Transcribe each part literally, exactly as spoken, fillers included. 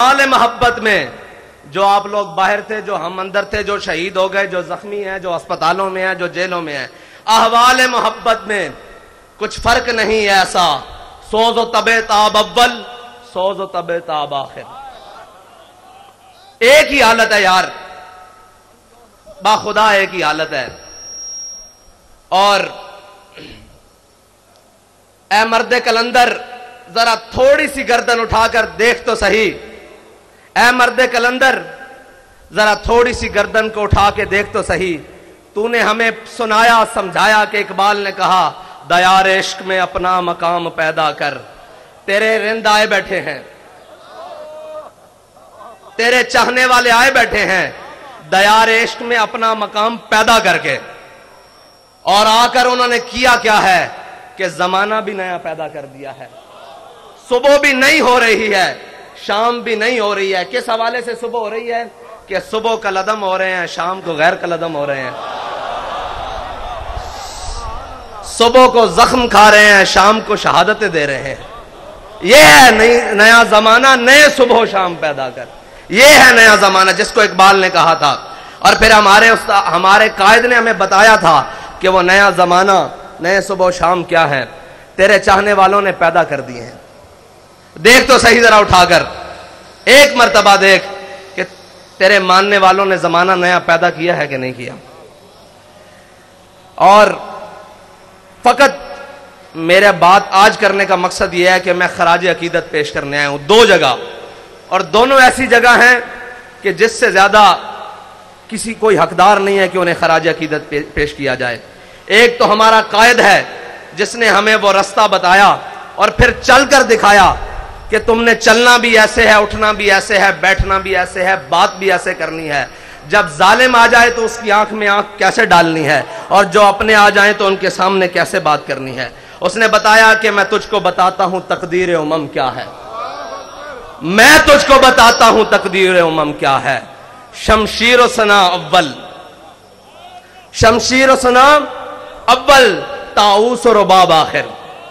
वाले मोहब्बत में जो आप लोग बाहर थे, जो हम अंदर थे, जो शहीद हो गए, जो जख्मी हैं, जो अस्पतालों में हैं, जो जेलों में हैं, अहवाले मोहब्बत में कुछ फर्क नहीं है ऐसा। सोज़ो तबे ताब अव्वल, सोज़ो तबे ताब आखिर, एक ही हालत है यार, बाखुदा एक ही हालत है। और ए मर्दे कलंदर, जरा थोड़ी सी गर्दन उठाकर देख तो सही। ए मर्दे कलंदर, जरा थोड़ी सी गर्दन को उठा के देख तो सही। तूने हमें सुनाया समझाया कि इकबाल ने कहा, दयार इश्क में अपना मकाम पैदा कर। तेरे रिंद आए बैठे हैं, तेरे चाहने वाले आए बैठे हैं, दयार इश्क में अपना मकाम पैदा करके। और आकर उन्होंने किया क्या है कि जमाना भी नया पैदा कर दिया है। सुबह भी नहीं हो रही है, शाम भी नहीं हो रही है। किस हवाले से सुबह हो रही है कि सुबह कलदम हो रहे हैं, शाम को गैर कलदम हो रहे हैं। सुबह को जख्म खा रहे हैं, शाम को शहादतें दे रहे हैं। यह है नई नया जमाना, नए सुबह शाम पैदा कर। यह है नया जमाना जिसको इकबाल ने कहा था। और फिर हमारे उस्ता, हमारे कायद ने हमें बताया था कि वो नया जमाना, नए सुबह शाम क्या है, तेरे चाहने वालों ने पैदा कर दिए हैं। देख तो सही जरा उठाकर, एक मर्तबा देख कि तेरे मानने वालों ने जमाना नया पैदा किया है कि नहीं किया। और फकत मेरा बात आज करने का मकसद यह है कि मैं खराज अकीदत पेश करने आया हूं दो जगह, और दोनों ऐसी जगह हैं कि जिससे ज्यादा किसी कोई हकदार नहीं है कि उन्हें खराज अकीदत पे, पेश किया जाए। एक तो हमारा कायद है जिसने हमें वो रास्ता बताया और फिर चल कर दिखाया कि तुमने चलना भी ऐसे है, उठना भी ऐसे है, बैठना भी ऐसे है, बात भी ऐसे करनी है। जब जालिम आ जाए तो उसकी आंख में आंख कैसे डालनी है, और जो अपने आ जाए तो उनके सामने कैसे बात करनी है। उसने बताया कि मैं तुझको बताता हूं तकदीर उमम क्या है, मैं तुझको बताता हूं तकदीर उमम क्या है। शमशीर व सना अव्वल, शमशीर व सना अव्वल, ताऊस और रुबाब आखिर।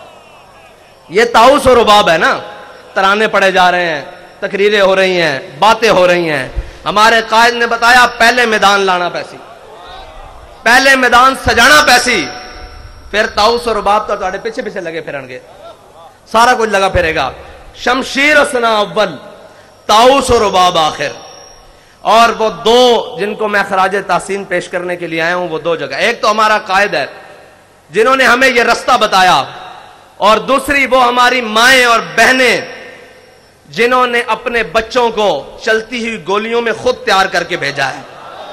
ये ताऊस और रुबाब है ना, तराने पड़े जा रहे हैं, तकरीरें हो रही हैं, बातें हो रही हैं। हमारे कायद ने बताया पहले मैदान लाना पैसी, पहले मैदान सजाना पैसी, फिर ताऊस और रुबाब तो तुम्हारे पीछे पीछे लगे फिरनगे, सारा कुछ लगा फिरेगा। शमशीर व सना अव्वल, ताऊस और रुबाब आखिर। और वो दो जिनको मैं खराज तासीन पेश करने के लिए आया हूं, वो दो जगह, एक तो हमारा कायद है जिन्होंने हमें यह रास्ता बताया, और दूसरी वो हमारी माएं और बहनें जिन्होंने अपने बच्चों को चलती हुई गोलियों में खुद तैयार करके भेजा है,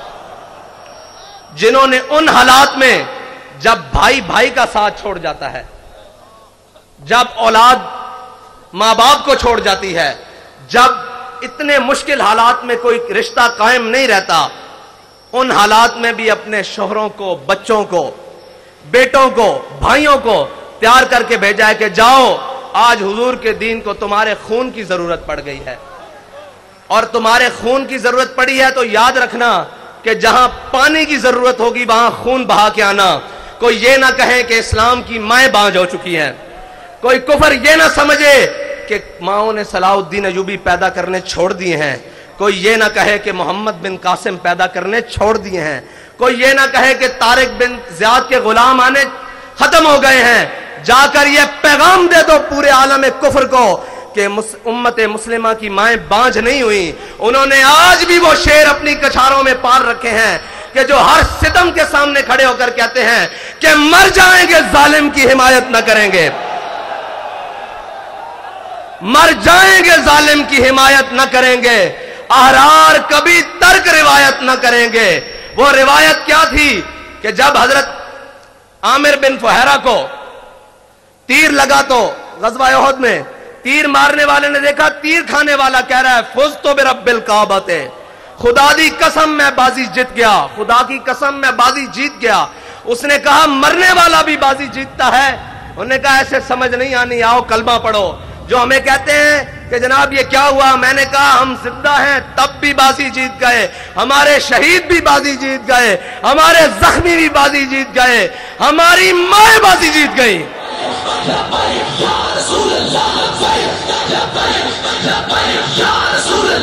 जिन्होंने उन हालात में जब भाई भाई का साथ छोड़ जाता है, जब औलाद मां बाप को छोड़ जाती है, जब इतने मुश्किल हालात में कोई रिश्ता कायम नहीं रहता, उन हालात में भी अपने शोहरों को, बच्चों को, बेटों को, भाइयों को तैयार करके भेजा है कि जाओ, आज हुजूर के दीन को तुम्हारे खून की जरूरत पड़ गई है। और तुम्हारे खून की जरूरत पड़ी है तो याद रखना कि जहां पानी की जरूरत होगी वहां खून बहा के आना। कोई ये ना कहे कि इस्लाम की माएं बांझ हो चुकी हैं, कोई कुफर ये ना समझे कि माओं ने सलाहुद्दीन अयूबी पैदा करने छोड़ दिए हैं, कोई ये ना कहे कि मोहम्मद बिन कासिम पैदा करने छोड़ दिए हैं, कोई ये ना कहे कि तारिक बिन ज़ियाद के गुलाम आने खत्म हो गए हैं। जाकर ये पैगाम दे दो पूरे आलम कुफर को कि उम्मत मुस्लिमा की माएं बांझ नहीं हुई। उन्होंने आज भी वो शेर अपनी कछारों में पाल रखे हैं कि जो हर सितम के सामने खड़े होकर कहते हैं कि मर जाएंगे जालिम की हिमायत न करेंगे, मर जाएंगे जालिम की हिमायत न करेंगे, अहरार कभी तर्क रिवायत न करेंगे। वो रिवायत क्या थी कि जब हजरत आमिर बिन फुहैरा को तीर लगा तो गज़वा उहद में तीर मारने वाले ने देखा तीर खाने वाला कह रहा है फुज़ तो बिरब्बिल काबते, खुदा दी कसम मैं बाजी जीत गया, खुदा की कसम मैं बाजी जीत गया। उसने कहा मरने वाला भी बाजी जीतता है। उन्होंने कहा ऐसे समझ नहीं आनी, आओ कलमा पढ़ो। जो हमें कहते हैं कि जनाब ये क्या हुआ, मैंने कहा हम जिंदा हैं तब भी बाजी जीत गए, हमारे शहीद भी बाजी जीत गए, हमारे जख्मी भी बाजी जीत गए, हमारी माँ बाजी जीत गई। या रसूल अल्लाह, या रसूल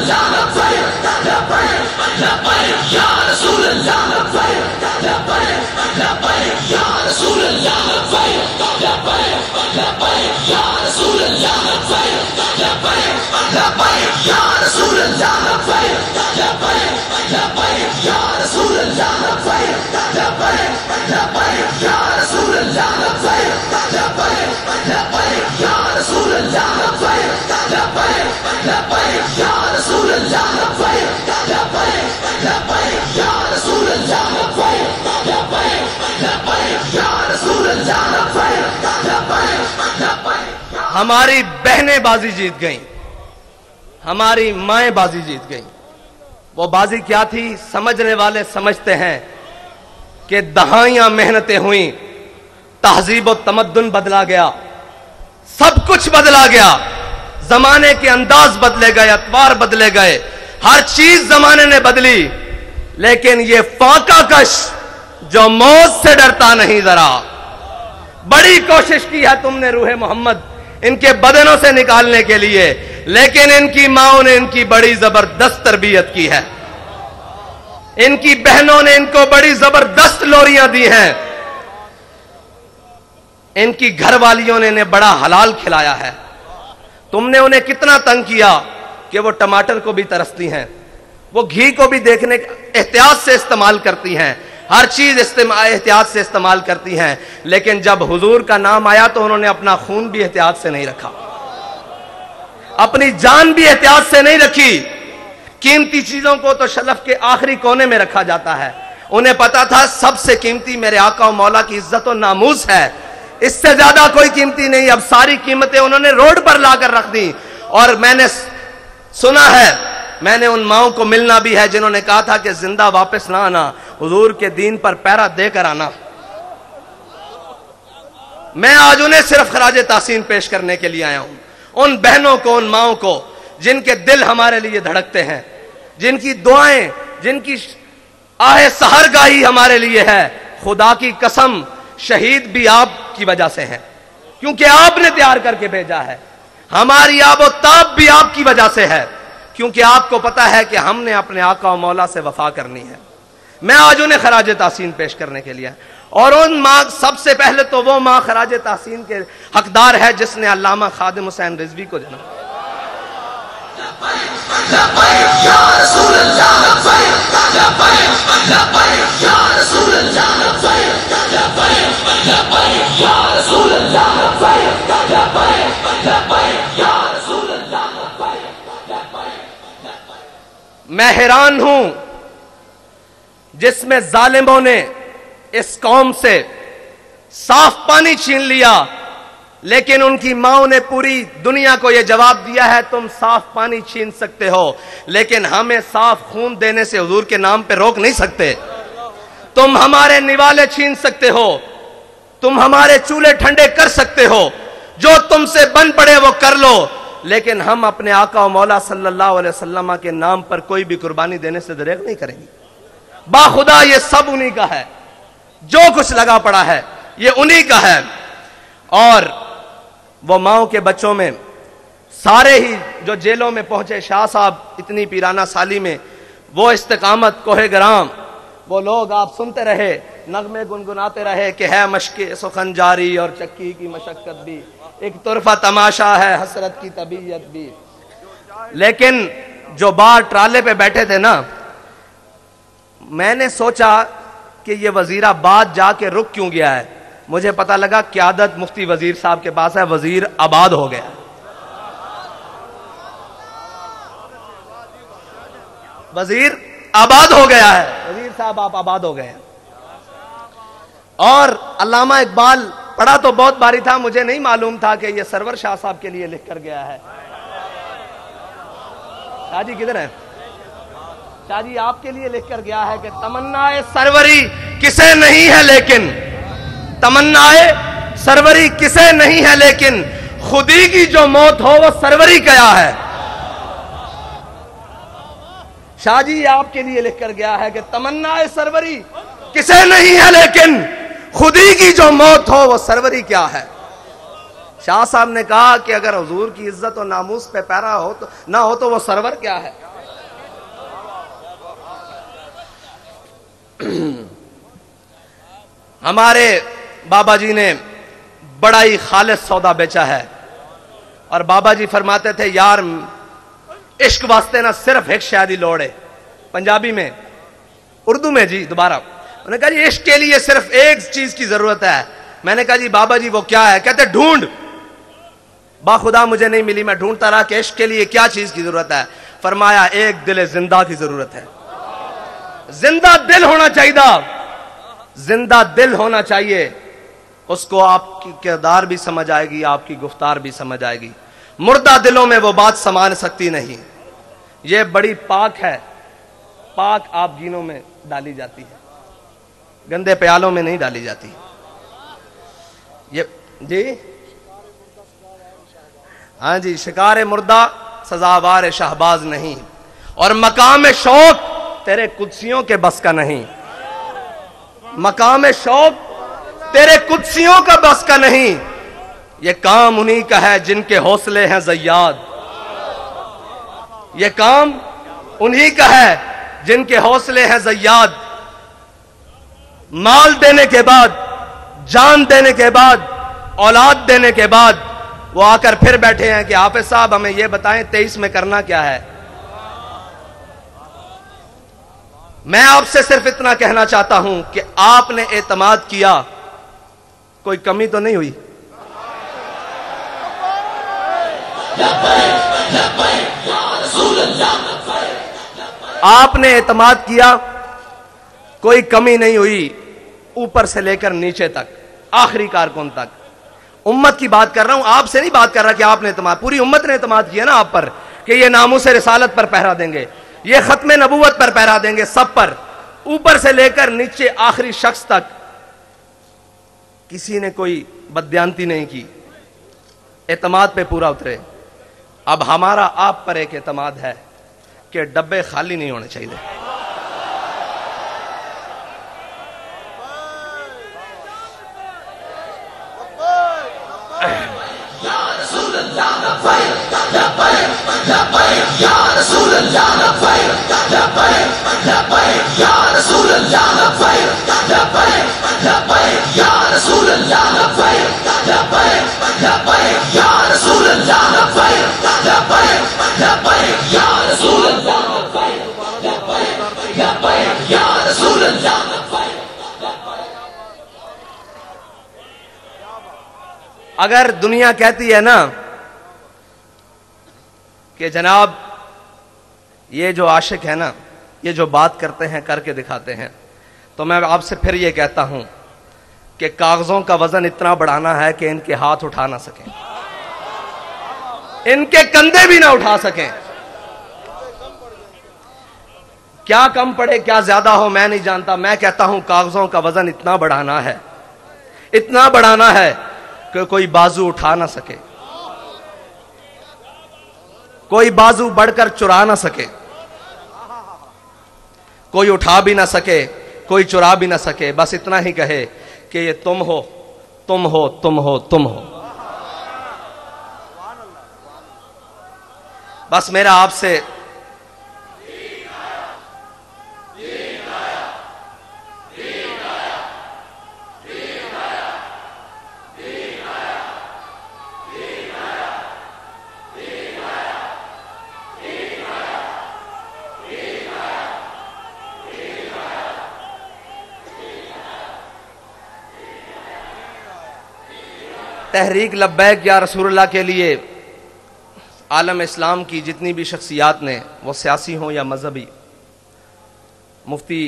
لبیک یا رسول اللہ لبیک لبیک لبیک یا رسول اللہ لبیک لبیک لبیک یا رسول اللہ لبیک لبیک لبیک یا رسول اللہ لبیک لبیک لبیک یا رسول اللہ لبیک لبیک لبیک یا رسول اللہ لبیک لبیک لبیک یا رسول اللہ لبیک لبیک لبیک یا رسول اللہ لبیک لبیک لبیک یا رسول اللہ لبیک لبیک لبیک یا رسول اللہ لبیک لبیک لبیک. ہماری بہنیں بازی جیت گئیں, ہماری مائیں بازی جیت گئیں. وہ بازی کیا تھی؟ سمجھنے والے سمجھتے ہیں کہ دہائیاں محنتیں ہوئیں, تہذیب و تمدن بدلا گیا, سب کچھ بدلا گیا, زمانے کے انداز بدلے گئے, اطوار بدلے گئے, ہر چیز زمانے نے بدلی, لیکن یہ فاقہ کش جو موت سے ڈرتا نہیں ذرا, بڑی کوشش کی ہے تم نے روح محمد ان کے بدنوں سے نکالنے کے لیے, لیکن ان کی ماؤں نے ان کی بڑی زبردست تربیت کی ہے, ان کی بہنوں نے ان کو بڑی زبردست لوریاں دی ہیں, ان کی گھر والیوں نے انہیں بڑا حلال کھلایا ہے. تم نے انہیں کتنا تنگ کیا کہ وہ ٹماٹر کو بھی ترستی ہیں, وہ گھی کو بھی دیکھنے احتیاط سے استعمال کرتی ہیں, ہر چیز احتیاط سے استعمال کرتی ہیں, لیکن جب حضور کا نام آیا تو انہوں نے اپنا خون بھی احتیاط سے نہیں رکھا, اپنی جان بھی احتیاط سے نہیں رکھی. قیمتی چیزوں کو تو شلف کے آخری کونے میں رکھا جاتا ہے, انہیں پتا تھا سب سے قیمتی میرے آقا و مولا کی عزت و ناموس ہے, اس سے زیادہ کوئی قیمتی نہیں. اب ساری قیمتیں انہوں نے روڈ پر لا کر رکھ دی. اور میں نے سنا ہے, میں نے ان ماؤں کو ملنا بھی ہے جنہوں نے کہا تھا کہ زندہ واپس نہ آنا, حضور کے دین پر پیرا دے کر آنا. میں آج انہیں صرف خراج تحسین پیش کرنے کے لیے آیا ہوں, ان بہنوں کو, ان ماؤں کو جن کے دل ہمارے لیے دھڑکتے ہیں, جن کی دعائیں, جن کی آہ سحرگاہی ہمارے لیے ہے. خدا کی قسم شہید بھی آپ کی وجہ سے ہیں, کیونکہ آپ نے تیار کر کے بھیجا ہے. ہماری آب و تاب بھی آپ کی وجہ سے ہے, کیونکہ آپ کو پتا ہے کہ ہم نے اپنے آقا و مولا سے وفا کرنی ہے. میں آج انہیں خراج تحسین پیش کرنے کے لیے, اور ان ماں, سب سے پہلے تو وہ ماں خراج تحسین کے حقدار ہے جس نے علامہ خادم حسین رضوی کو جنم. میں حیران ہوں جس میں ظالموں نے اس قوم سے صاف پانی چھین لیا, لیکن ان کی ماؤں نے پوری دنیا کو یہ جواب دیا ہے تم صاف پانی چھین سکتے ہو, لیکن ہمیں صاف خون دینے سے حضور کے نام پہ روک نہیں سکتے. تم ہمارے نوالے چھین سکتے ہو, تم ہمارے چولہے ٹھنڈے کر سکتے ہو, جو تم سے بن پڑے وہ کر لو, لیکن ہم اپنے آقا و مولا صلی اللہ علیہ وسلم کے نام پر کوئی بھی قربانی دینے سے دریغ نہیں کریں گے. باخدا یہ سب انہی کا ہے, جو کچھ لگا پڑا ہے یہ انہی کا ہے. اور وہ ماؤں کے بچوں میں سارے ہی جو جیلوں میں پہنچے, شاہ صاحب اتنی پیرانہ سالی میں, وہ استقامت, کوہ گرام, وہ لوگ آپ سنتے رہے, نغمے گنگناتے رہے کہ ہے مشق سخن جاری اور چکی کی مشقت بھی, ایک طرفہ تماشا ہے حسرت کی طبیعت بھی. لیکن جو باہر ٹرالے پہ بیٹھے تھے نا, میں نے سوچا کہ یہ وزیر آباد جا کے رک کیوں گیا ہے. مجھے پتا لگا قیادت مفتی وزیر صاحب کے پاس ہے, وزیر آباد ہو گیا, وزیر آباد ہو گیا ہے, وزیر صاحب آپ آباد ہو گئے ہیں. اور علامہ اقبال پڑھا تو بہت باری تھا, مجھے نہیں معلوم تھا کہ یہ سرور شاہ صاحب کے لیے لکھ کر گیا ہے. شاہ جی کدھر ہیں؟ شاہ جی آپ کے لیے لکھ کر گیا ہے کہ تمنا سروری کسے نہیں ہے لیکن, تمنا سروری کسے نہیں ہے لیکن, خودی کی جو موت ہو وہ سروری کیا ہے. شاہ جی آپ کے لیے لکھ کر گیا ہے کہ تمنا سروری کسے نہیں ہے لیکن, خودی کی جو موت ہو وہ سروری کیا ہے. شاہ صاحب نے کہا کہ اگر حضور کی عزت و ناموس پہ پیرا ہو تو نہ ہو تو وہ سرور کیا ہے. ہمارے بابا جی نے بڑا ہی خالص سودا بیچا ہے، اور بابا جی فرماتے تھے یار عشق واسطے نہ صرف ایک شادی لوڑے، پنجابی میں، اردو میں جی دوبارہ انہوں نے کہا جی عشق کے لیے صرف ایک چیز کی ضرورت ہے. میں نے کہا جی بابا جی وہ کیا ہے؟ کہتے ڈھونڈ. باخدا مجھے نہیں ملی، میں ڈھونڈتا رہا کہ عشق کے لیے کیا چیز کی ضرورت ہے. فرمایا ایک دل زندہ کی ضرورت ہے. زندہ دل ہونا چاہیے، زندہ دل ہونا چاہیے. اس کو آپ کی کردار بھی سمجھ آئے گی، آپ کی گفتار بھی سمجھ آئے گی. مردہ دلوں میں وہ بات سمان سکتی نہیں. یہ بڑی پاک ہے، پاک آپ جینوں میں ڈالی جاتی ہے، گندے پیالوں میں نہیں ڈالی جاتی. یہ جی ہاں جی، شکار مردہ سزاوار شہباز نہیں، اور مقام شوق تیرے قدسیوں کے بس کا نہیں. مقام شوق تیرے قدسیوں کا بس کا نہیں. یہ کام انہی کا ہے جن کے حوصلے ہیں زیاد. یہ کام انہی کا ہے جن کے حوصلے ہیں زیاد. مال دینے کے بعد، جان دینے کے بعد، اولاد دینے کے بعد وہ آ کر پھر بیٹھے ہیں کہ حافظ صاحب ہمیں یہ بتائیں تیئیس میں کرنا کیا ہے. میں آپ سے صرف اتنا کہنا چاہتا ہوں کہ آپ نے اعتماد کیا، کوئی کمی تو نہیں ہوئی. آپ نے اعتماد کیا، کوئی کمی نہیں ہوئی، اوپر سے لے کر نیچے تک، آخری کارکن تک. امت کی بات کر رہا ہوں، آپ سے نہیں بات کر رہا کہ آپ نے اعتماد، پوری امت نے اعتماد کیا نا آپ پر کہ یہ ناموس رسالت پر پہرا دیں گے، یہ ختم نبوت پر پہرا دیں گے، سب پر، اوپر سے لے کر نیچے آخری شخص تک. کسی نے کوئی بددیانتی نہیں کی، اعتماد پہ پورا اترے. اب ہمارا آپ پر ایک اعتماد ہے کہ ڈبے خالی نہیں ہونے چاہیے. اگر دنیا کہتی ہے نا کہ جناب یہ جو عاشق ہے نا، یہ جو بات کرتے ہیں کر کے دکھاتے ہیں، تو میں آپ سے پھر یہ کہتا ہوں کہ کاغذوں کا وزن اتنا بڑھانا ہے کہ ان کے ہاتھ اٹھا نہ سکیں، ان کے کندھے بھی نہ اٹھا سکیں. کیا کم پڑے کیا زیادہ ہو میں نہیں جانتا، میں کہتا ہوں کاغذوں کا وزن اتنا بڑھانا ہے، اتنا بڑھانا ہے کہ کوئی بازو اٹھا نہ سکے، کوئی بازو بڑھ کر چرا نہ سکے، کوئی اٹھا بھی نہ سکے، کوئی چرا بھی نہ سکے. بس اتنا ہی کہے کہ یہ تم ہو، تم ہو، تم ہو، تم ہو. بس میرا آپ سے تحریک لبیک یا رسول اللہ کے لیے عالم اسلام کی جتنی بھی شخصیات نے، وہ سیاسی ہوں یا مذہبی، مفتی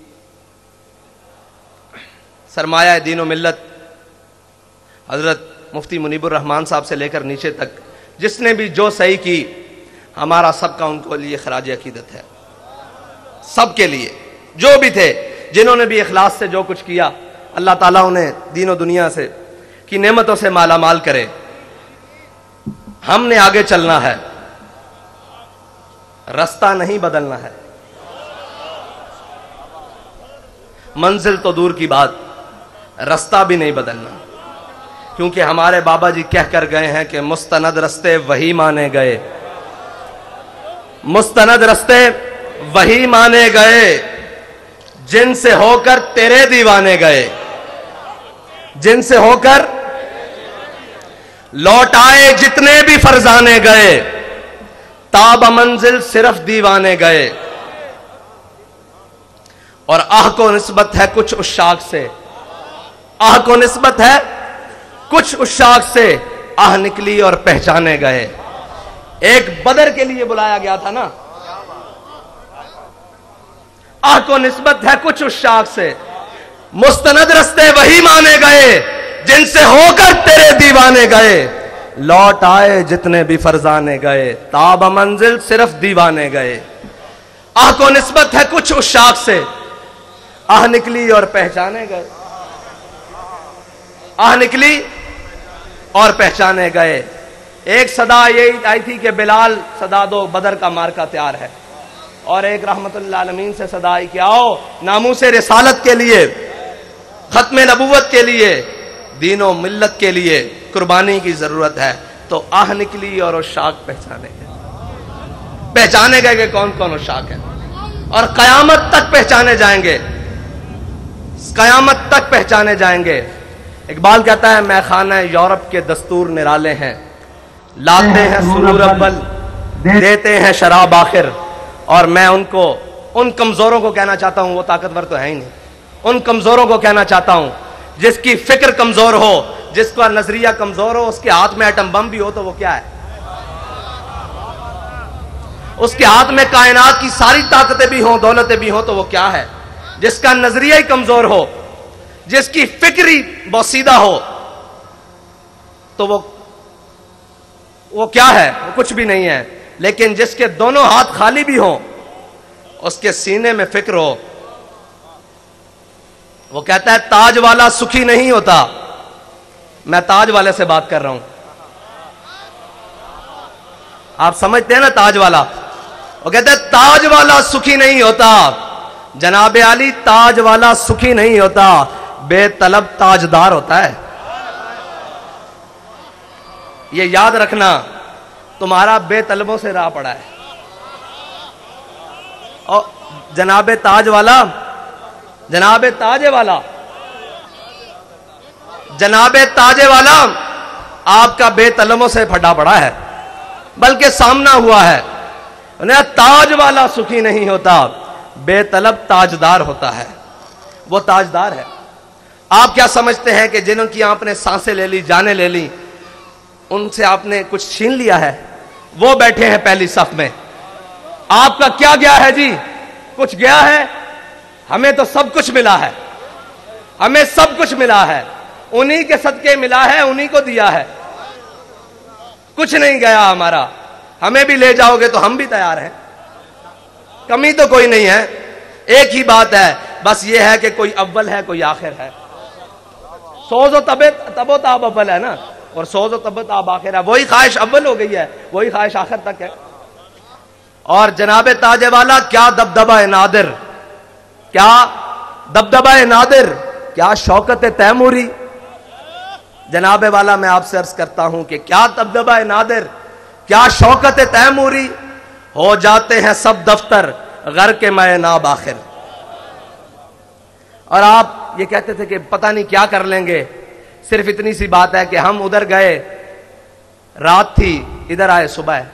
سرمایہ دین و ملت حضرت مفتی منیب الرحمان صاحب سے لے کر نیچے تک جس نے بھی جو صحیح کی، ہمارا سب کا ان کو لیے خراج عقیدت ہے. سب کے لیے جو بھی تھے، جنہوں نے بھی اخلاص سے جو کچھ کیا، اللہ تعالیٰ انہیں دین و دنیا سے کی نعمتوں سے مالا مال کرے. ہم نے آگے چلنا ہے، رستہ نہیں بدلنا ہے. منزل تو دور کی بات، رستہ بھی نہیں بدلنا، کیونکہ ہمارے بابا جی کہہ کر گئے ہیں کہ مستند رستے وہی مانے گئے، مستند رستے وہی مانے گئے جن سے ہو کر تیرے دیوانے گئے، جن سے ہو کر لوٹ آئے جتنے بھی فرزانے گئے، تاب منزل صرف دیوانے گئے۔ اور آہ کو نسبت ہے کچھ عشاق سے، آہ کو نسبت ہے کچھ عشاق سے، آہ نکلی اور پہچانے گئے۔ ایک بدر کے لیے بلایا گیا تھا نا، آہ کو نسبت ہے کچھ عشاق سے، مستند رستے وہی مانے گئے جن سے ہو کر تیرے دیوانے گئے، لوٹ آئے جتنے بھی فرزانے گئے، تاب منزل صرف دیوانے گئے۔ آہ کو نسبت ہے کچھ عشاق سے، آہ نکلی اور پہچانے گئے، آہ نکلی اور پہچانے گئے۔ ایک صدا یہ آئی تھی کہ بلال صدا دو، بدر کا مارکا تیار ہے، اور ایک رحمت اللہ العالمین سے صدا آئی کہ آؤ ناموس رسالت کے لیے، ختم نبوت کے لیے، دین و ملت کے لیے قربانی کی ضرورت ہے۔ تو آہ نکلی اور عشاق پہچانے گئے، پہچانے گئے کہ کون کون عشاق ہیں، اور قیامت تک پہچانے جائیں گے، قیامت تک پہچانے جائیں گے۔ اقبال کہتا ہے میں خانہ یورپ کے دستور نرالے ہیں، لاتے ہیں سرور اول دیتے ہیں شراب آخر، اور میں ان کو ان کمزوروں کو کہنا چاہتا ہوں، وہ طاقتور تو ہے ہی نہیں، ان کمزوروں کو کہنا چاہتا ہوں جس کی فکر کمزور ہو، جس کا نظریہ کمزور ہو، اس کے ہاتھ میں ایٹم بم بھی ہو تو وہ کیا ہے، اس کے ہاتھ میں کائنات کی ساری طاقتیں بھی ہوں، دولتیں بھی ہوں تو وہ کیا ہے، جس کا نظریہ ہی کمزور ہو، جس کی فکری بوسیدہ ہو تو وہ وہ کیا ہے، وہ کچھ بھی نہیں ہے۔ لیکن جس کے دونوں ہاتھ خالی بھی ہوں، اس کے سینے میں فکر ہو، وہ کہتا ہے تاج والا سکھی نہیں ہوتا۔ میں تاج والے سے بات کر رہا ہوں، آپ سمجھتے ہیں نا تاج والا، وہ کہتا ہے تاج والا سکھی نہیں ہوتا، جناب علی تاج والا سکھی نہیں ہوتا، بے طلب تاجدار ہوتا ہے۔ یہ یاد رکھنا، تمہارا بے طلبوں سے راہ پڑا ہے، اور جناب تاج والا، جناب تاج والا، جناب تاج والا آپ کا بے طلبوں سے پھٹا پڑا ہے، بلکہ سامنا ہوا ہے۔ تاج والا سکھی نہیں ہوتا، بے طلب تاجدار ہوتا ہے، وہ تاجدار ہے۔ آپ کیا سمجھتے ہیں کہ جنہوں کی آپ نے سانسیں لے لی، جانیں لے لی، ان سے آپ نے کچھ چھین لیا ہے؟ وہ بیٹھے ہیں پہلی صف میں، آپ کا کیا گیا ہے جی؟ کچھ گیا ہے؟ ہمیں تو سب کچھ ملا ہے، ہمیں سب کچھ ملا ہے، انہی کے صدقے ملا ہے، انہی کو دیا ہے، کچھ نہیں گیا ہمارا۔ ہمیں بھی لے جاؤ گے تو ہم بھی تیار ہیں، کمی تو کوئی نہیں ہے۔ ایک ہی بات ہے، بس یہ ہے کہ کوئی اول ہے کوئی آخر ہے، سوز و تب تب و تاب اول ہے نا، اور سوز و تب و تاب آخر ہے۔ وہی خواہش اول ہو گئی ہے، وہی خواہش آخر تک ہے۔ اور جناب تاج والا کیا دبدبہ نادر، کیا دبدبہ نادر، کیا شوکت تیموری۔ جناب والا میں آپ سے عرض کرتا ہوں کہ کیا دبدبہ نادر، کیا شوکت تیموری، ہو جاتے ہیں سب دفتر غر کے میں ناب آخر۔ اور آپ یہ کہتے تھے کہ پتہ نہیں کیا کر لیں گے، صرف اتنی سی بات ہے کہ ہم ادھر گئے رات تھی، ادھر آئے صبح ہے،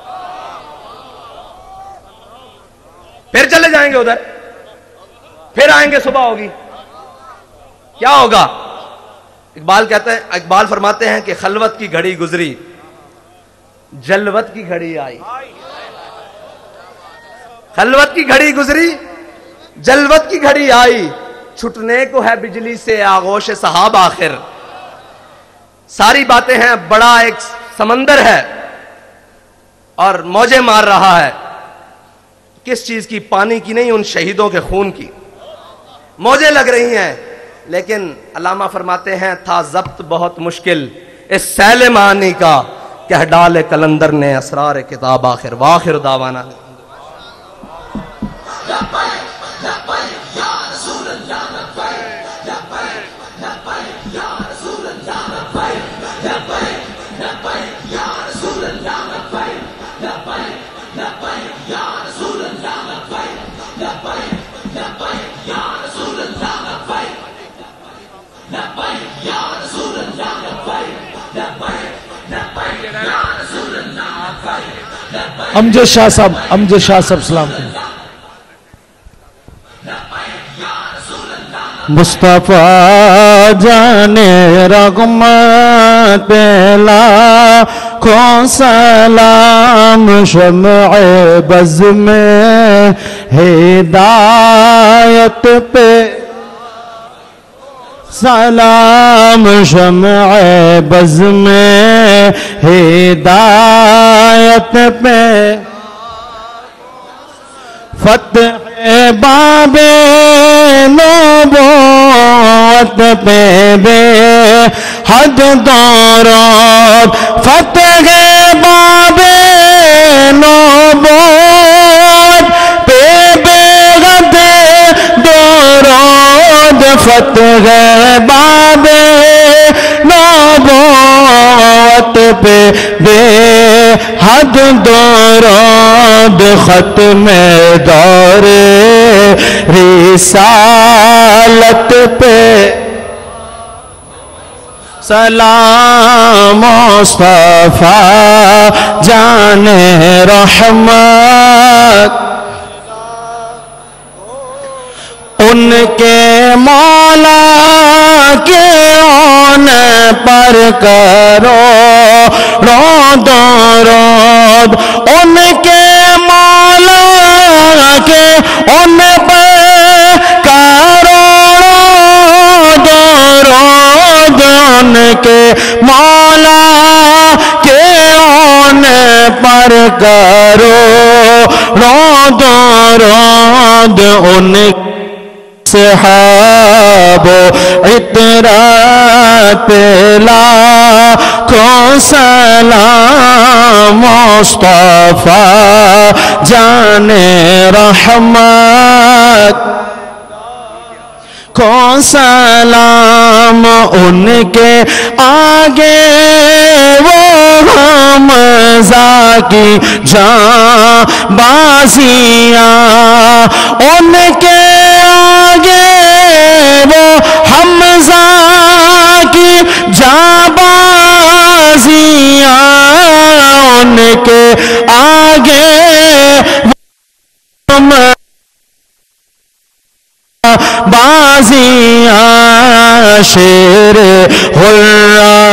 پھر چلے جائیں گے ادھر، پھر آئیں گے صبح ہوگی، کیا ہوگا؟ اقبال کہتے ہیں، اقبال فرماتے ہیں کہ خلوت کی گھڑی گزری، جلوت کی گھڑی آئی۔ خلوت کی گھڑی گزری، جلوت کی گھڑی آئی، چھٹنے کو ہے بجلی سے آغوش صحاب آخر۔ ساری باتیں ہیں، بڑا ایک سمندر ہے اور موجیں مار رہا ہے، کس چیز کی؟ پانی کی نہیں، ان شہیدوں کے خون کی موجیں لگ رہی ہیں۔ لیکن علامہ فرماتے ہیں تھا ضبط بہت مشکل اس سیل معانی کا، کہ ڈالے کلندر نے اسرار کتاب آخر۔ واخر دعوانا Ya امجد شاہ صاحب امجد شاہ صاحب سلام کریں. مصطفیٰ جانے رحمت لاکھوں سلام شمع بز میں ہدایت پہ سلام شمع بز میں ہدایت پہ فتح باب نبوت پہ بے حد درود فتح باب نبوت پہ بے حد درود فتح باب نبوت پہ بے حد درود ختم دور رسالت پہ سلام مصطفیٰ جان رحمت ان کے مولا کے ان پر کرو رو درود ان کے مولا کے ان پر کرو درود ان کے مولا کے ان پر کرو رو درود ان صحاب عطرت لاکھوں سلام مصطفیٰ جان رحمت کو سلام ان کے آگے وہ حمزہ کی جاں بازیاں ان کے آگے وہ حمزہ کی جاں بازیاں ان کے آگے بازیاں شیر حرہ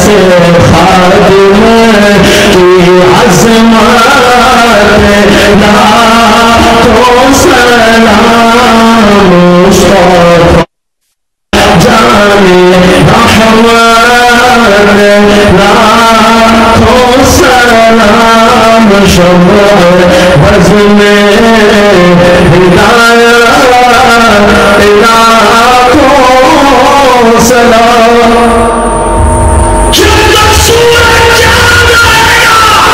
سے خادم کی عظمت لاکھوں سلام مصطفیٰ جان رحمت لاکھوں سلام شمع بزم ہدایت لاکھوں سلام جب تک سورج چاند رہے گا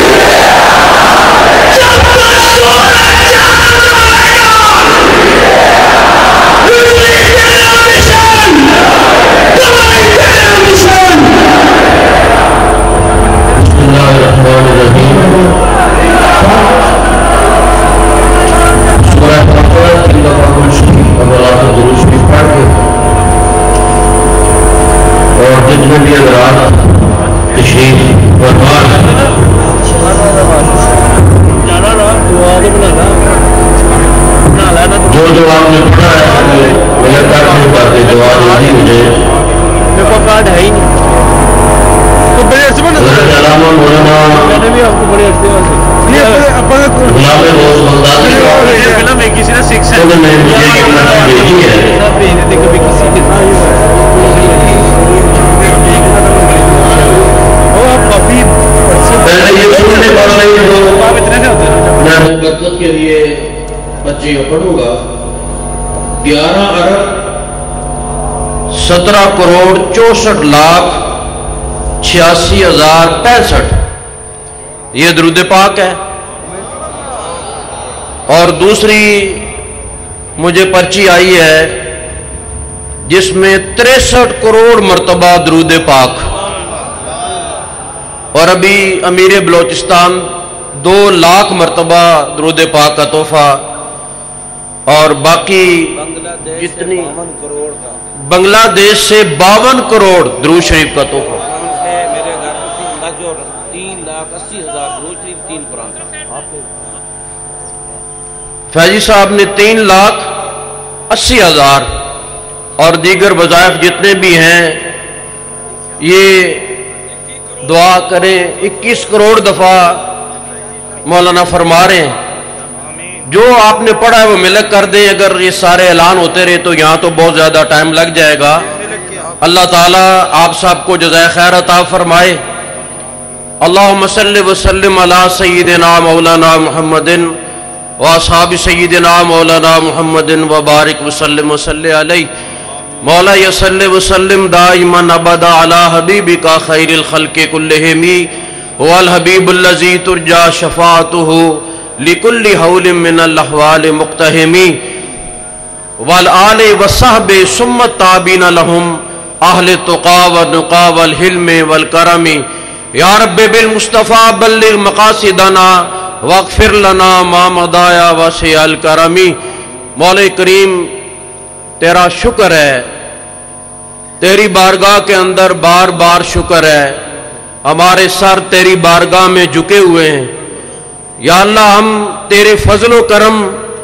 جب تک سورج چاند رہے گا روئی تیرا مشن دوائی تیرا مشن بسم اللہ الرحمن الرحیم سورہ بقرہ کی لفظ شریف اور درود شریف پڑھ کے اور جتنے بھی حضرات تشریف فرما جو جو آپ نے پڑھا ہے میرے کارڈ نہیں پاتے جواب نہیں مجھے میرے کو کارڈ ہے ہی نہیں حضرت علامہ مولانا غلام روز بغدادی انہوں نے مجھے یہ نقل بھیجی ہے پہلے یہ سننے پڑ رہی ہو میں برکت کے لیے بچے پڑھوں گا گیارہ ارب سترہ کروڑ چونسٹھ لاکھ چھیاسی ہزار پینسٹھ یہ درود پاک ہے. اور دوسری مجھے پرچی آئی ہے جس میں تریسٹھ کروڑ مرتبہ درود پاک. اور ابھی امیر بلوچستان دو لاکھ مرتبہ درود پاک کا تحفہ اور باقی جتنی بنگلہ دیش سے باون کروڑ درود شریف کا تحفہ. فیضی صاحب نے تین لاکھ اسی ہزار اور دیگر وظائف جتنے بھی ہیں یہ دعا کریں. اکیس کروڑ دفعہ مولانا فرما رہے ہیں. جو آپ نے پڑھا ہے وہ ملک کر دیں. اگر یہ سارے اعلان ہوتے رہے تو یہاں تو بہت زیادہ ٹائم لگ جائے گا. اللہ تعالیٰ آپ سب کو جزائے خیر عطا فرمائے. اللہم صلی وسلم علی سیدنا مولانا محمد و اصحاب سیدنا مولانا محمد وبارک وسلم وصلی علیہ. مولا یصلی وسلم دائما ابدا علی حبیبک خیر الخلق کلہم والحبیب الذی ترجا شفاعتہ لکل حول من الاحوال مقتہم والآل والصحب ثم التابعین لہم اہل التقی والنقی والحلم والکرم. یا رب بالمصطفیٰ بلغ مقاصدنا واغفر لنا ما مضایا واسع الکرم. مولا کریم تیرا شکر ہے, تیری بارگاہ کے اندر بار بار شکر ہے. ہمارے سر تیری بارگاہ میں جھکے ہوئے ہیں. یا اللہ ہم تیرے فضل و کرم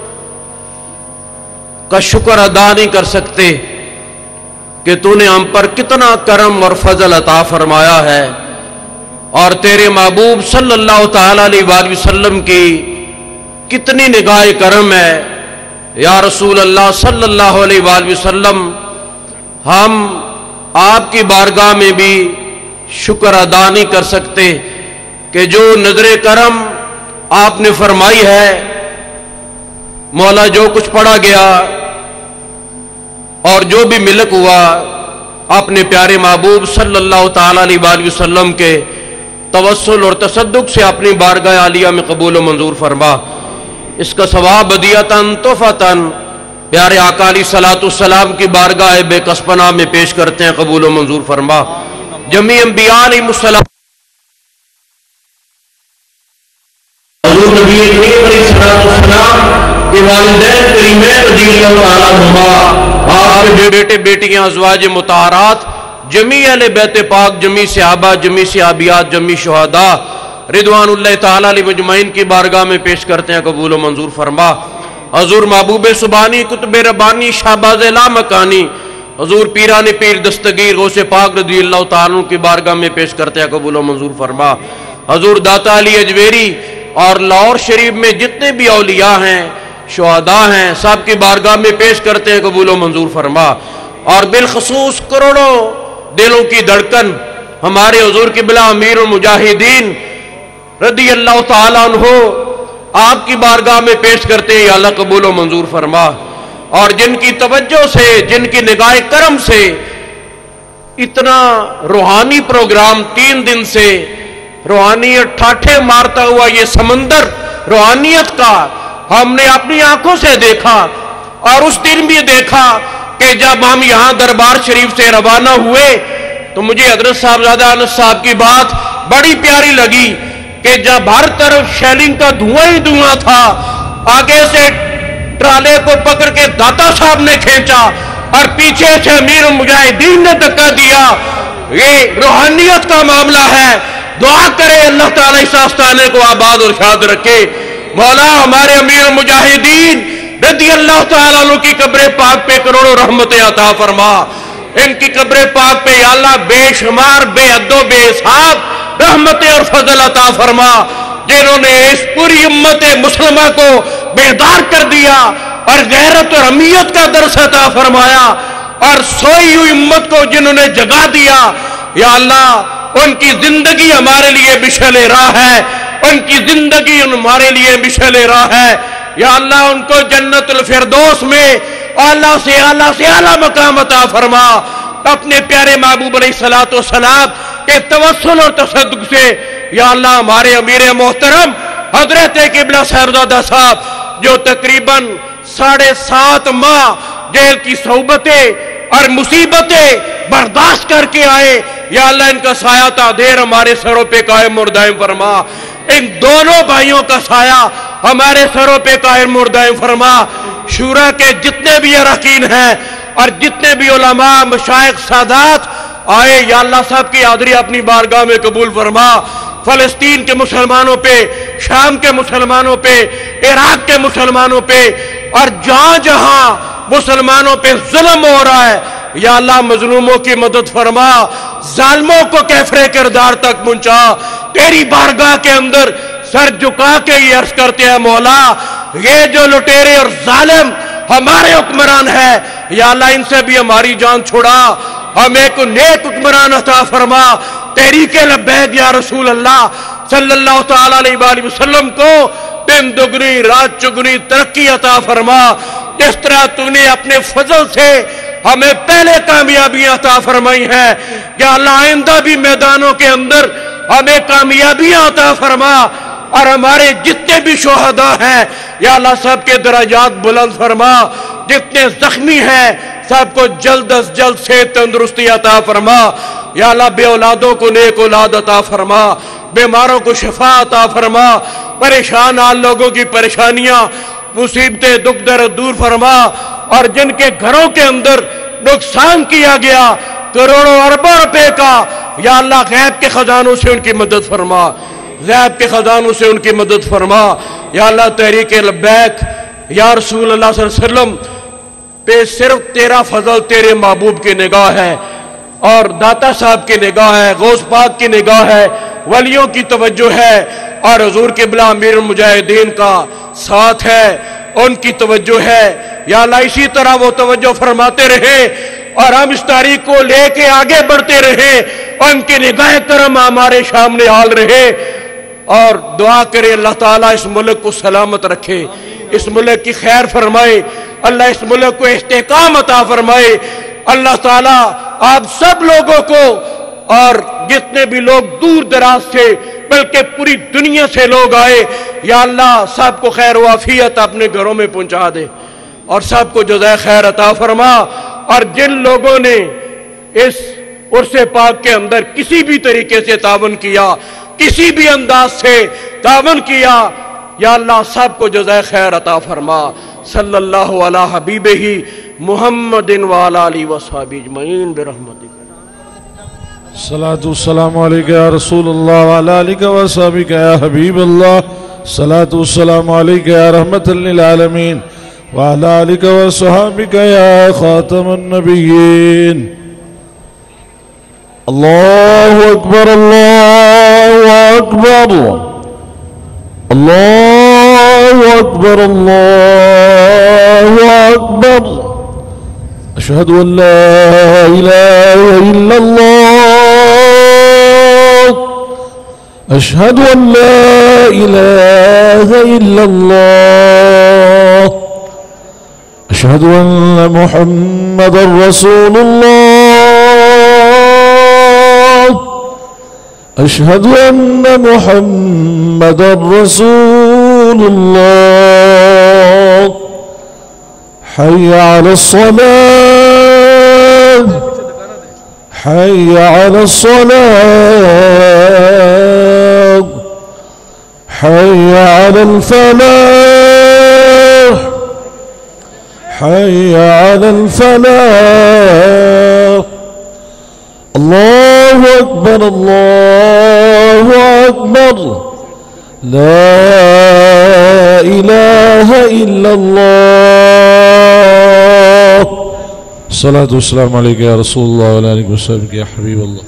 کا شکر ادا نہیں کر سکتے کہ تو نے ہم پر کتنا کرم اور فضل عطا فرمایا ہے. اور تیرے محبوب صلی اللہ تعالی علیہ وآلہ وسلم کی کتنی نگاہ کرم ہے. یا رسول اللہ صلی اللہ علیہ وآلہ وسلم ہم آپ کی بارگاہ میں بھی شکر ادا نہیں کر سکتے کہ جو نظر کرم آپ نے فرمائی ہے. مولا جو کچھ پڑھا گیا اور جو بھی ملک ہوا اپنے پیارے محبوب صلی اللہ تعالی علیہ وآلہ وسلم کے توسل اور تصدق سے اپنی بارگاہ عالیہ میں قبول و منظور فرما. اس کا ثواب ہدیۃً تحفۃً پیارے آقا علیہ الصلوۃ والسلام کی بارگاہ بے کسپنہ میں پیش کرتے ہیں, قبول و منظور فرما. جمیع انبیاء علیہ السلام حضور نبی کریم علیہ الصلوۃ والسلام کے والدین کریمین رضی اللہ تعالیٰ عنہما, آپ کے بیٹے بیٹیاں ازواج مطہرات, جمیع اہل بیت پاک, جمیع صحابہ, جمیع صحابیات, جمیع شہداء رضوان اللہ تعالیٰ علیہ مجمعین کی بارگاہ میں پیش کرتے ہیں, قبول و منظور فرما. حضور محبوب سبحانی قطب ربانی شہباز لامکانی حضور پیران پیر دستگیر غوث پاک رضی اللہ تعالیٰ کی بارگاہ میں پیش کرتے ہیں، قبول و منظور فرما۔ حضور داتا علی اجویری اور لاہور شریف میں جتنے بھی اولیاء ہیں، شہداء ہیں، سب کی بارگاہ میں پیش کرتے ہیں، قبول و منظور فرما۔ اور بالخصوص کروڑوں دلوں کی دھڑکن ہمارے حضور قبلہ امیر المجاہدین رضی اللہ تعالیٰ عنہ آپ کی بارگاہ میں پیش کرتے ہیں، یا اللہ قبول و منظور فرما۔ اور جن کی توجہ سے، جن کی نگاہ کرم سے اتنا روحانی پروگرام تین دن سے روحانیت ٹھاٹھے مارتا ہوا یہ سمندر روحانیت کا ہم نے اپنی آنکھوں سے دیکھا، اور اس دن بھی دیکھا کہ جب ہم یہاں دربار شریف سے روانہ ہوئے تو مجھے حضرت صاحبزادہ انس صاحب کی بات بڑی پیاری لگی کہ جب ہر طرف شیلنگ کا دھواں ہی دھواں تھا، آگے سے ٹرالے کو پکڑ کے داتا صاحب نے کھینچا اور پیچھے سے امیر المجاہدین نے دھکا دیا۔ یہ روحانیت کا معاملہ ہے۔ دعا کرے اللہ تعالیٰ اس آستانے کو آباد اور شاد رکھے۔ مولا ہمارے امیر المجاہدین رضی اللہ تعالیٰ عنہ کی قبر پاک پہ کروڑوں رحمتیں عطا فرما۔ ان کی قبر پاک پہ یا اللہ بے شمار بے حد و بے حساب رحمتیں اور فضل عطا فرما، جنہوں نے اس پوری امت مسلمہ کو بیدار کر دیا اور غیرت اور امیت کا درس عطا فرمایا، اور سوئی ہوئی امت کو جنہوں نے جگا دیا۔ یا اللہ ان کی زندگی ہمارے لیے مشعل راہ ہے، ان کی زندگی ہمارے لیے مشعل راہ ہے۔ یا اللہ ان کو جنت الفردوس میں اعلیٰ سے اعلیٰ سے اعلیٰ مقام عطا فرما۔ اپنے پیارے محبوب علیہ الصلوۃ والسلام کے توسل اور تصدق سے یا اللہ ہمارے امیر محترم حضرت قبلہ صاحبزادہ صاحب جو تقریباً ساڑھے سات ماہ جیل کی صحبتیں اور مصیبتیں برداشت کر کے آئے، یا اللہ ان کا سایہ تا دیر ہمارے سروں پہ قائم اور دائم فرما۔ ان دونوں بھائیوں کا سایہ ہمارے سروں پہ قائم اور دائم فرما۔ شورا کے جتنے بھی اراکین ہیں اور جتنے بھی علماء مشائخ سادات آئے، یا اللہ صاحب کی حاضری اپنی بارگاہ میں قبول فرما۔ فلسطین کے مسلمانوں پہ، شام کے مسلمانوں پہ، عراق کے مسلمانوں پہ، اور جہاں جہاں مسلمانوں پہ ظلم ہو رہا ہے یا اللہ مظلوموں کی مدد فرما، ظالموں کو کیفر کردار تک پہنچا۔ تیری بارگاہ کے اندر سر جھکا کے یہ عرض کرتے ہیں مولا یہ جو لٹیرے اور ظالم ہمارے حکمران ہیں یا اللہ ان سے بھی ہماری جان چھڑا، ہمیں کو نیک حکمران عطا فرما۔ تحریک لبیک یا رسول اللہ صلی اللہ تعالی علیہ وآلہ وسلم کو دن دگنی رات چگنی ترقی عطا فرما، جس طرح تو نے اپنے فضل سے ہمیں پہلے کامیابیاں عطا فرمائی ہیں، یا اللہ آئندہ بھی میدانوں کے اندر ہمیں کامیابیاں عطا فرما، اور ہمارے جتنے بھی شہداء ہیں یا اللہ سب کے درجات بلند فرما، جتنے زخمی ہیں سب کو جلد از جلد سے تندرستی عطا فرما، یا اللہ بے اولادوں کو نیک اولاد عطا فرما، بیماروں کو شفا عطا فرما، پریشان حال لوگوں کی پریشانیاں مصیبتیں دکھ درد دور فرما، اور جن کے گھروں کے اندر نقصان کیا گیا کروڑوں اربوں روپے کا یا اللہ غیب کے خزانوں سے ان کی مدد فرما، غیب کے خزانوں سے ان کی مدد فرما، یا اللہ تحریک لبیک یا رسول اللہ صلی اللہ علیہ وسلم پہ صرف تیرا فضل تیرے محبوب کی نگاہ ہے، اور داتا صاحب کی نگاہ ہے، غوث پاک کی نگاہ ہے، ولیوں کی توجہ ہے، اور حضور قبلہ امیر المجاہدین کا ساتھ ہے، ان کی توجہ ہے، یا اللہ اسی طرح وہ توجہ فرماتے رہے اور ہم اس تاریخ کو لے کے آگے بڑھتے رہے، ان کی نگاہ کرم ہمارے سامنے حال رہے، اور دعا کرے اللہ تعالیٰ اس ملک کو سلامت رکھے، اس ملک کی خیر فرمائے، اللہ اس ملک کو استحکام عطا فرمائے۔ اللہ تعالیٰ آپ سب لوگوں کو اور جتنے بھی لوگ دور دراز سے بلکہ پوری دنیا سے لوگ آئے یا اللہ سب کو خیر و عافیت اپنے گھروں میں پہنچا دے اور سب کو جزائے خیر عطا فرما، اور جن لوگوں نے اس عرص پاک کے اندر کسی بھی طریقے سے تعاون کیا، کسی بھی انداز سے تعاون کیا، یا اللہ سب کو جزائے خیر عطا فرما۔ صلی اللہ علی حبیبہ محمد وعلی آلہ وصحبہ اجمعین برحمتک۔ صلاۃ والسلام علیکہ یا رسول اللہ وعلی آلہ وصحبہ یا حبیب اللہ، صلاۃ والسلام علیکہ یا رحمت للعالمین وعلى آلك وصحبك يا خاتم النبيين. الله أكبر الله أكبر الله أكبر الله أكبر. أشهد أن لا إله إلا الله. أشهد أن لا إله إلا الله. أشهد أن محمدًا رسول الله. أشهد أن محمدًا رسول الله. حي على الصلاة حي على الصلاة حي على الفلاح حي على الفلاح. الله أكبر الله أكبر. لا إله إلا الله. الصلاة والسلام عليك يا رسول الله وعلى آلك وصحبك يا حبيب الله.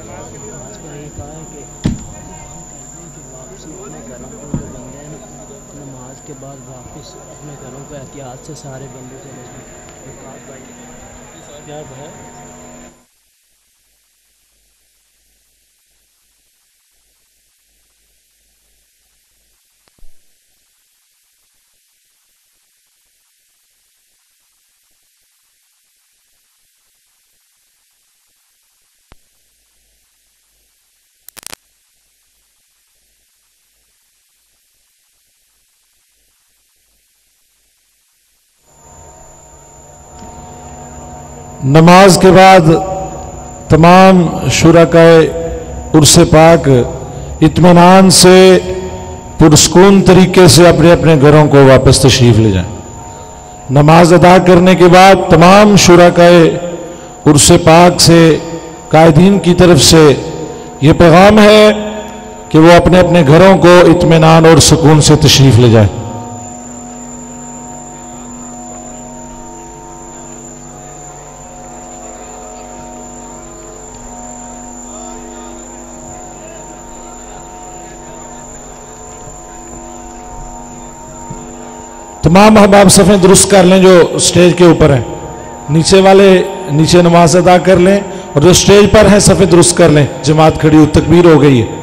نماز کے بعد تمام شرکائے عرس پاک اطمینان سے پرسکون طریقے سے اپنے اپنے گھروں کو واپس تشریف لے جائیں. نماز ادا کرنے کے بعد تمام شرکائے عرس پاک سے قائدین کی طرف سے یہ پیغام ہے کہ وہ اپنے اپنے گھروں کو اطمینان اور سکون سے تشریف لے جائیں. تمام احباب صفیں درست کر لیں جو سٹیج کے اوپر ہیں. نیچے والے نیچے نماز ادا کر لیں اور جو سٹیج پر ہیں صفیں درست کر لیں. جماعت کھڑی ہو، تکبیر ہو گئی ہے.